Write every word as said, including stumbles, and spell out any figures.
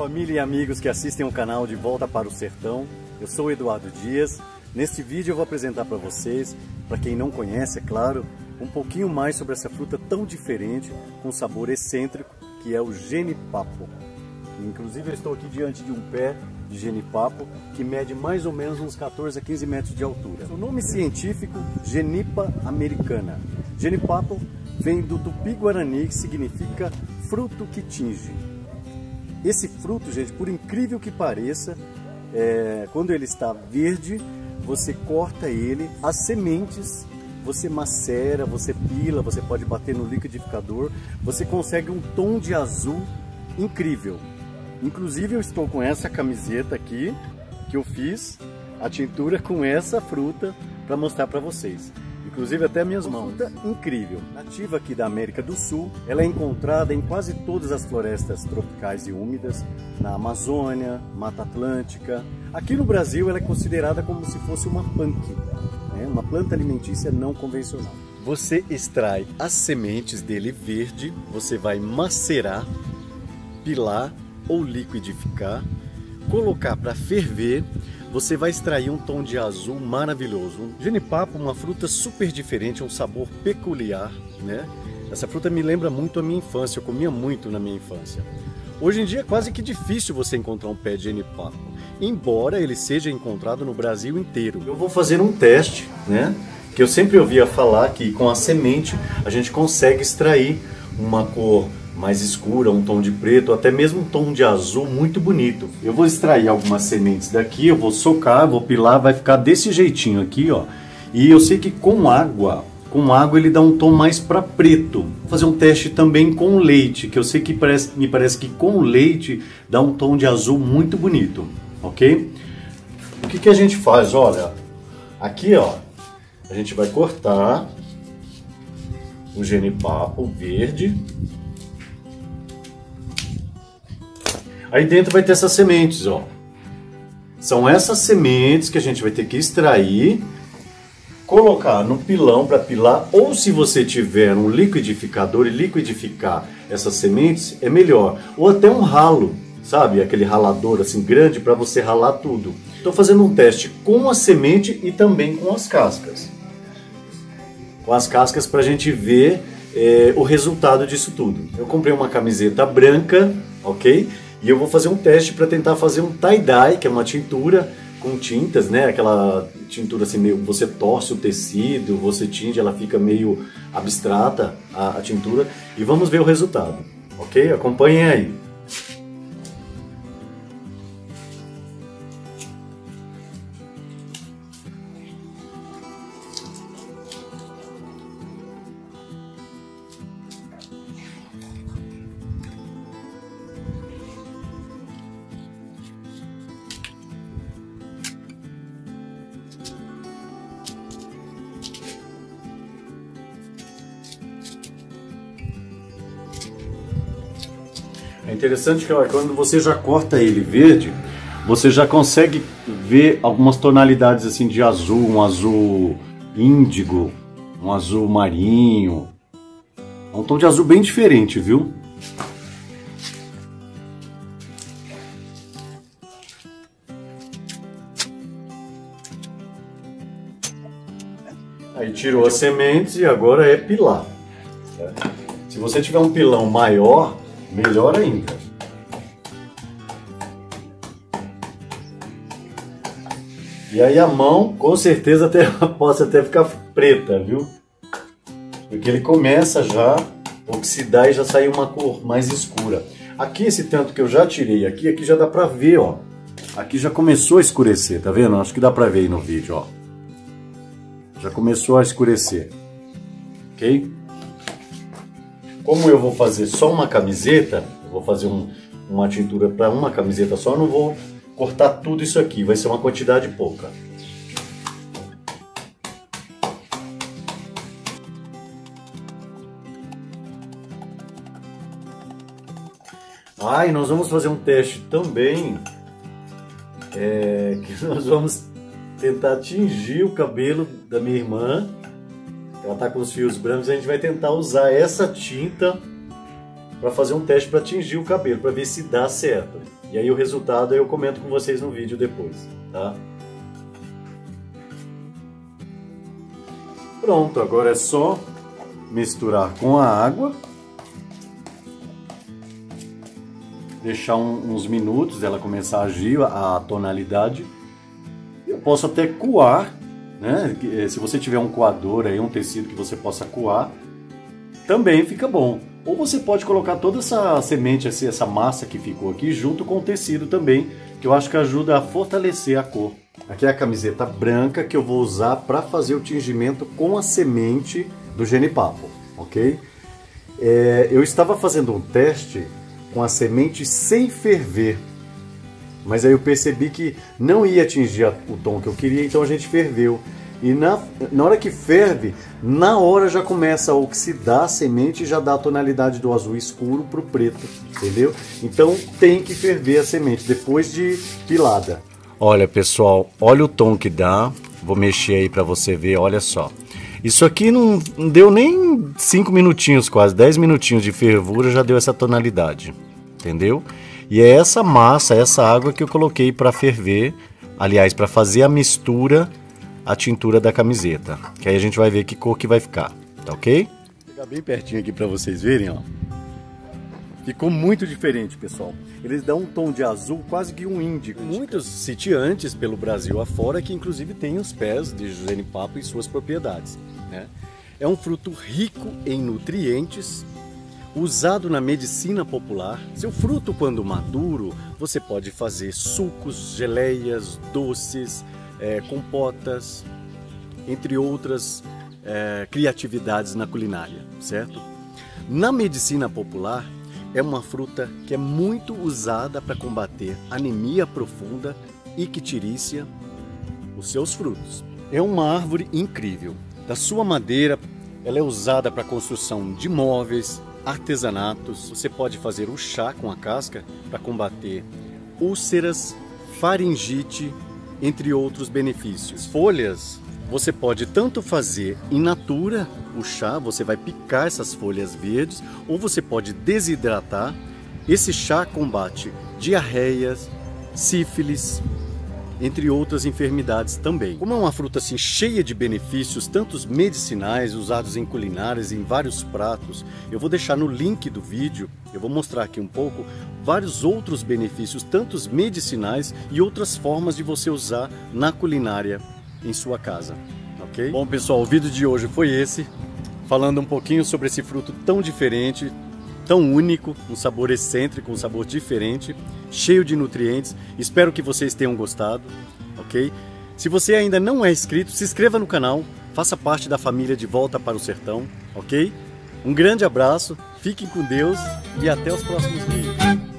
Família e amigos que assistem o canal De Volta para o Sertão, eu sou o Eduardo Dias. Neste vídeo eu vou apresentar para vocês, para quem não conhece, é claro, um pouquinho mais sobre essa fruta tão diferente, com sabor excêntrico, que é o genipapo. Inclusive eu estou aqui diante de um pé de genipapo que mede mais ou menos uns quatorze a quinze metros de altura. O nome científico, Genipa americana. Genipapo vem do tupi-guarani, que significa fruto que tinge. Esse fruto, gente, por incrível que pareça, é, quando ele está verde, você corta ele, as sementes você macera, você pila, você pode bater no liquidificador, você consegue um tom de azul incrível. Inclusive eu estou com essa camiseta aqui, que eu fiz a tintura com essa fruta para mostrar para vocês. Inclusive até minhas mãos. Fruta incrível. Nativa aqui da América do Sul, ela é encontrada em quase todas as florestas tropicais e úmidas, na Amazônia, Mata Atlântica. Aqui no Brasil ela é considerada como se fosse uma punk, né? Uma planta alimentícia não convencional. Você extrai as sementes dele verde, você vai macerar, pilar ou liquidificar, colocar para ferver. Você vai extrair um tom de azul maravilhoso. Genipapo, uma fruta super diferente, um sabor peculiar, né? Essa fruta me lembra muito a minha infância, eu comia muito na minha infância. Hoje em dia é quase que difícil você encontrar um pé de genipapo, embora ele seja encontrado no Brasil inteiro. Eu vou fazer um teste, né? Que eu sempre ouvia falar que com a semente a gente consegue extrair uma cor mais escura, um tom de preto, até mesmo um tom de azul muito bonito. Eu vou extrair algumas sementes daqui, eu vou socar, vou pilar, vai ficar desse jeitinho aqui, ó. E eu sei que com água, com água ele dá um tom mais para preto. Vou fazer um teste também com leite, que eu sei que parece, me parece que com leite dá um tom de azul muito bonito, ok? O que que a gente faz? Olha, aqui, ó, a gente vai cortar o genipapo verde. Aí dentro vai ter essas sementes, ó. São essas sementes que a gente vai ter que extrair, colocar no pilão para pilar, ou se você tiver um liquidificador e liquidificar essas sementes, é melhor. Ou até um ralo, sabe? Aquele ralador assim grande para você ralar tudo. Estou fazendo um teste com a semente e também com as cascas. Com as cascas para a gente ver é, o resultado disso tudo. Eu comprei uma camiseta branca, ok? E eu vou fazer um teste para tentar fazer um tie-dye, que é uma tintura com tintas, né? Aquela tintura assim meio, você torce o tecido, você tinge, ela fica meio abstrata a, a tintura. E vamos ver o resultado, ok? Acompanhem aí. É interessante que, olha, quando você já corta ele verde, você já consegue ver algumas tonalidades assim de azul, um azul índigo, um azul marinho. É um tom de azul bem diferente, viu? Aí tirou as sementes e agora é pilar. Se você tiver um pilão maior, melhor ainda. E aí a mão, com certeza, até, pode até ficar preta, viu? Porque ele começa já a oxidar e já sai uma cor mais escura. Aqui, esse tanto que eu já tirei aqui, aqui já dá pra ver, ó. Aqui já começou a escurecer, tá vendo? Acho que dá pra ver aí no vídeo, ó. Já começou a escurecer. Ok? Como eu vou fazer só uma camiseta, eu vou fazer um, uma tintura para uma camiseta só, eu não vou cortar tudo isso aqui, vai ser uma quantidade pouca. Ah, e nós vamos fazer um teste também, é, que nós vamos tentar tingir o cabelo da minha irmã. Ela tá com os fios brancos, a gente vai tentar usar essa tinta para fazer um teste para tingir o cabelo, para ver se dá certo. E aí o resultado eu comento com vocês no vídeo depois, tá? Pronto, agora é só misturar com a água. Deixar um, uns minutos ela começar a agir, a tonalidade. Eu posso até coar, né? Se você tiver um coador aí, um tecido que você possa coar, também fica bom. Ou você pode colocar toda essa semente, essa massa que ficou aqui, junto com o tecido também, que eu acho que ajuda a fortalecer a cor. Aqui é a camiseta branca que eu vou usar para fazer o tingimento com a semente do genipapo, ok? É, eu estava fazendo um teste com a semente sem ferver, mas aí eu percebi que não ia atingir o tom que eu queria, então a gente ferveu. E na, na hora que ferve, na hora já começa a oxidar a semente e já dá a tonalidade do azul escuro para o preto, entendeu? Então tem que ferver a semente depois de pilada. Olha pessoal, olha o tom que dá, vou mexer aí para você ver, olha só. Isso aqui não deu nem cinco minutinhos quase, dez minutinhos de fervura já deu essa tonalidade, entendeu? E é essa massa, essa água que eu coloquei para ferver, aliás, para fazer a mistura, a tintura da camiseta, que aí a gente vai ver que cor que vai ficar, tá ok? Vou pegar bem pertinho aqui para vocês verem, ó. Ficou muito diferente, pessoal. Eles dão um tom de azul quase que um índigo. Muitos sitiantes pelo Brasil afora que inclusive têm os pés de genipapo em suas propriedades, né? É um fruto rico em nutrientes, usado na medicina popular. Seu fruto, quando maduro, você pode fazer sucos, geleias, doces, É, compotas, entre outras é, criatividades na culinária, certo? Na medicina popular, é uma fruta que é muito usada para combater anemia profunda, icterícia, os seus frutos. É uma árvore incrível. Da sua madeira, ela é usada para a construção de móveis, artesanatos. Você pode fazer o chá com a casca para combater úlceras, faringite, entre outros benefícios. Folhas, você pode tanto fazer in natura, o chá, você vai picar essas folhas verdes, ou você pode desidratar. Esse chá combate diarreias, sífilis, entre outras enfermidades também. Como é uma fruta assim cheia de benefícios, tantos medicinais usados em culinárias, em vários pratos, eu vou deixar no link do vídeo, eu vou mostrar aqui um pouco, vários outros benefícios, tantos medicinais e outras formas de você usar na culinária em sua casa, ok? Bom pessoal, o vídeo de hoje foi esse, falando um pouquinho sobre esse fruto tão diferente, tão único, um sabor excêntrico, um sabor diferente, cheio de nutrientes. Espero que vocês tenham gostado, ok? Se você ainda não é inscrito, se inscreva no canal, faça parte da família de Volta para o Sertão, ok? Um grande abraço, fiquem com Deus e até os próximos vídeos.